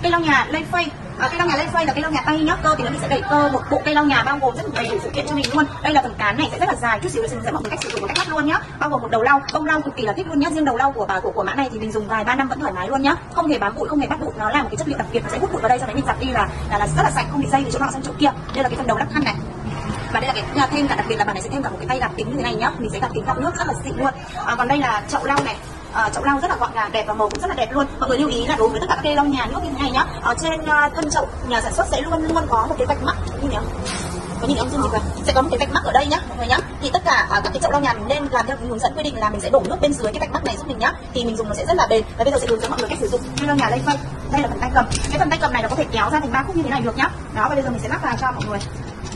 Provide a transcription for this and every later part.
Cây lau nhà Lê Phây. Cây lau nhà Lê Phây là cây lau nhà tay nhá. Cơ thì nó sẽ đẩy cơ một bộ cây lau nhà bao gồm rất đầy đủ phụ kiện cho mình luôn. Đây là phần cán này sẽ rất là dài, chút xíu để dẫn mọi người cách sử dụng một cách lắp luôn nhá. Bao gồm một đầu lau, bông lau cực kỳ là thích luôn nhá. Riêng đầu lau của mã này thì mình dùng vài 3 năm vẫn thoải mái luôn nhá. Không hề bám bụi, không hề bắt bụi, nó là một cái chất liệu đặc biệt, nó sẽ hút bụi vào đây, sau đấy mình giặt đi là rất là sạch, không bị dây từ chỗ nào sang chỗ kia. Đây là cái phần đầu lắp khăn này. Và đây là cái thêm cả đặc biệt là bạn này sẽ thêm cả một cái tay gạt kính như thế này nhá. Mình sẽ gạt kính gạt nước rất là xịn luôn. Còn đây là chậu lau này. Chậu lau rất là gọn gàng, đẹp và màu cũng rất là đẹp luôn. Mọi người lưu ý là đối với tất cả các cây lau nhà nước như thế này nhá, ở trên thân chậu nhà sản xuất sẽ luôn luôn có một cái vạch mắc như thế. Có nhìn ông Dương gì vậy? Sẽ có một cái vạch mắc ở đây nhá, mọi người nhá. Thì tất cả các cái chậu lau nhà mình nên làm theo hướng dẫn quy định là mình sẽ đổ nước bên dưới cái vạch mắc này giúp mình nhá. Thì mình dùng nó sẽ rất là bền. Và bây giờ sẽ hướng dẫn mọi người cách sử dụng cây lau nhà Lê Phây. Đây là phần tay cầm. Cái phần tay cầm này nó có thể kéo ra thành 3 khúc như thế này được nhá. Đó, và bây giờ mình sẽ lắp vào cho mọi người.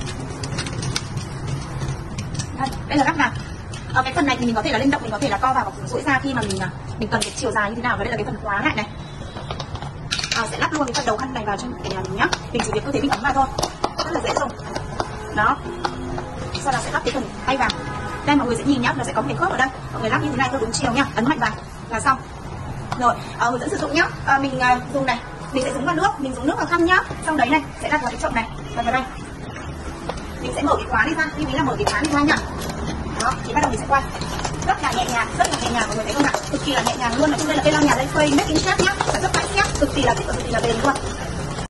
Đây là lắp vào. Cái phần này thì mình có thể là linh động, mình có thể là co vào và duỗi ra khi mà mình cần cái chiều dài như thế nào. Và đây là cái phần khóa lại này. Sẽ lắp luôn cái phần đầu khăn này vào trong cái nhà mình nhá. Mình chỉ việc cứ thế mình ấn vào thôi, rất là dễ dùng. Đó. Sau đó sẽ lắp cái phần tay vào. Đây mọi người sẽ nhìn nhá, nó sẽ có một cái khớp ở đây. Mọi người lắp như thế này theo đúng chiều nhá, ấn mạnh vào là xong. Rồi, hướng dẫn sử dụng nhá. Mình dùng này, mình sẽ dùng vào nước, mình dùng nước vào khăn nhá. Xong đấy này sẽ đặt vào cái chậu này, và vào đây. Mình sẽ mở cái khóa đi ra, như thế là mở cái khóa đi ra nhá. Đó, thì bắt đầu mình sẽ quay rất là nhẹ nhàng, mọi người thấy không ạ? Cực kỳ là nhẹ nhàng luôn. Đây là cây lau nhà Lê Phây Make in Shop nhá, sản xuất tại Shop, cực kỳ là thích và cực kỳ là bền luôn.